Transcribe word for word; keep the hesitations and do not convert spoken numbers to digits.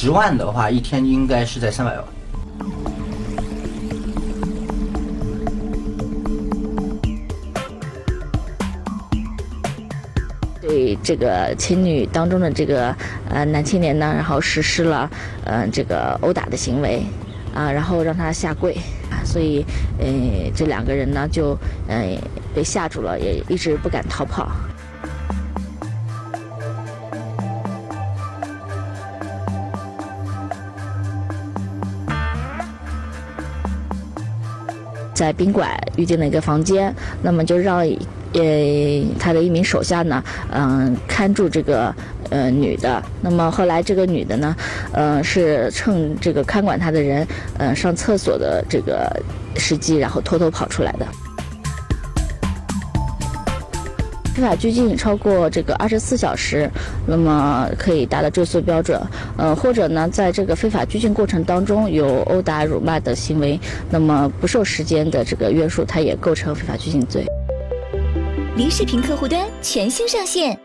十万的话，一天应该是在三百万。 对这个情侣当中的这个呃男青年呢，然后实施了呃这个殴打的行为，啊，然后让他下跪，所以呃这两个人呢就呃被吓住了，也一直不敢逃跑。在宾馆预定了一个房间，那么就让呃他的一名手下呢，嗯、呃、看住这个呃女的。那么后来这个女的呢，呃是趁这个看管她的人呃上厕所的这个时机，然后偷偷跑出来的。非法拘禁超过这个二十四小时，那么可以达到追诉标准。呃，或者呢，在这个非法拘禁过程当中有殴打、辱骂的行为，那么不受时间的这个约束，它也构成非法拘禁罪。 零视频客户端全新上线。